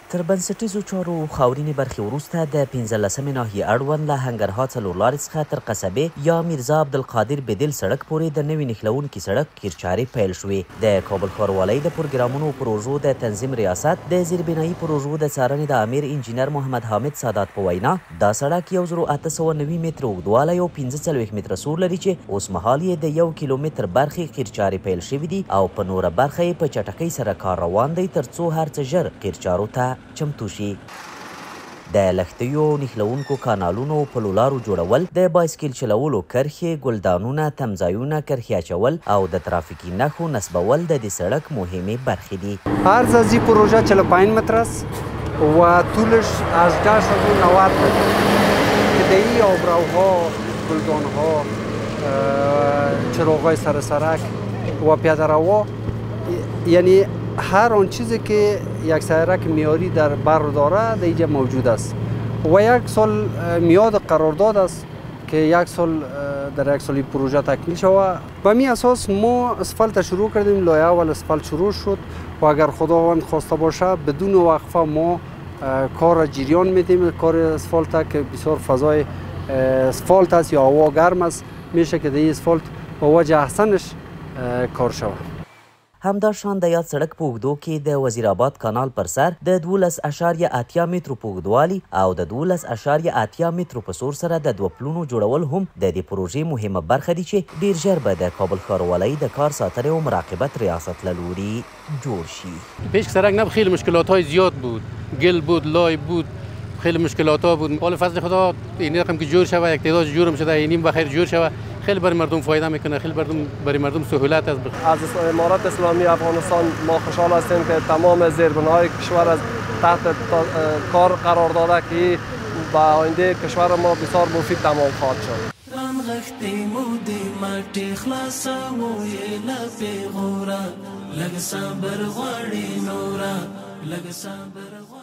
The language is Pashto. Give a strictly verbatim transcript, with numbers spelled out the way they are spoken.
تر بنسټیزو چارو خاورینې برخې وروسته د پنځلسمې ناحیې اړوند له هنګرها څلورلارې څخه تر قصبې یا میرزا عبدالقادر بدیل سړک پورې د نوي نښلونکي سړک قیرچارې پیل شوې. د کابل ښاروالۍ د پروګرامونو پروژو د تنظیم ریاست د زیربنایي پروژو د څارنې د امیر انجینر محمد حامد سادات په وینا دا سړک یو زرو اته سوه نوي متره اوږدوالی او پنځه څلوېښت متره سور لري چې اوس مهال یې د یو کیلومتر برخې قیرچارې پیل شوي دي او په نوره برخه یې په چټکۍ سره کار روان دی تر څو هر څه ژر قیرچارو ته چمتو شي. د لښتیو نښلونکو کانالونو پلو لارو جوړول، د بایسکل چلولو کرښې، ګلدانونه، تمځایونه، کرښې اچول او د ترافیکي نښو نصبول د دې سړک مهمې برخې دي. عرض از این پروژه چهل و پنج متر است و طولش از گشت از اون نود متر که در این آبروها، گلدانها، چراغ‌های سر سرک و پیاده روا، یعنی هر آن چیزی که یک سیارک میاری در بر داره در اینجا موجود است و یک سال میاد قرارداد است که یک سال در یک سال پروژه تکمیل شود. به می اساس ما اسفالت شروع کردیم، لایه اول اسفالت شروع شد و اگر خداوند خواسته باشه بدون وقفه ما کار جریان میدیم. کار اسفالت که بسیار فضای اسفالت است یا هوا گرم است میشه که در این اسفالت با وجه احسنش کار شود. همداشان د یاد سړک په اوږدو کې د وزیرآباد کانال پر سر د دولس اشاریه اتیا مترو په اوږدوالي او د دولس اشاریه اتیا مترو په سور سره د دوه پلونو جوړول هم د دې پروژې مهمه برخه دي چې ډیر ژر به د کابل ښاروالۍ د کار ساتنې او مراقبت ریاست له لوري جوړ شي. پیش سرک نبود، خیلی مشکلات های زیاد بود، گل بود، لای بود، خیلی مشکلات ها بود. حال فضل خدا این رقم که جور شود، یک تعداد جور شده، اینیم بخیر جور شود، خیلی برای مردم فایده میکنه، خیلی برای برای مردم سهولت است. از امارات اسلامی افغانستان ما خوشحال هستیم که تمام زیربناهای کشور از تحت کار قرار داده که با آینده کشور ما بسیار مفید تمام خواهد شد. غختي مودي ماتي خلاصه ويلا في غورا لگ صبر غړي نورا لگ صبر